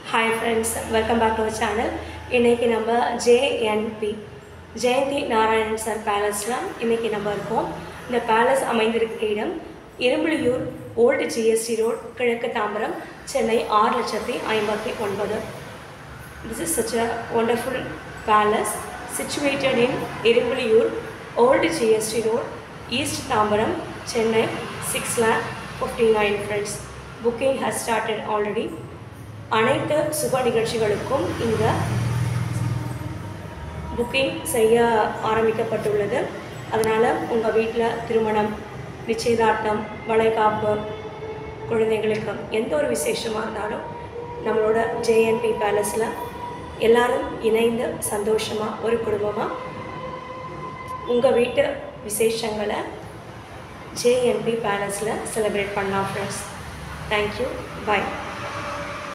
Hi friends, welcome back to our channel. இன்னைக்கு நம்ம JNP Jayanthi Narayanan sir பேலஸ்ல இன்னைக்கு நம்ம இருக்கோம். இந்த பேலஸ் அமைந்திருக்கிற இடம் இரும்புலியூர் ஓல்டு GST ரோட், கிழக்கு Tambaram, Chennai 6,59,000. This is such a wonderful palace situated in Irumbuliyur old GST road, East Tambaram, Chennai 6,59,000 friends. Booking has started already. அனைத்து சுப நிகழ்ச்சிகளுக்கும் இந்த புக்கிங் செய்ய ஆரம்பிக்கப்பட்டுள்ளது. அதனால் உங்கள் வீட்டில் திருமணம், நிச்சயதார்த்தம், வளைகாப்பு, குழந்தைங்களுக்கு எந்த ஒரு விசேஷமாக இருந்தாலும் நம்மளோட JNP பேலஸில் எல்லாரும் இணைந்து சந்தோஷமாக ஒரு குடும்பமாக உங்கள் வீட்டு விசேஷங்களை JNP பேலஸில் செலிப்ரேட் பண்ணலாம் ஃப்ரெண்ட்ஸ். தேங்க்யூ, பாய்.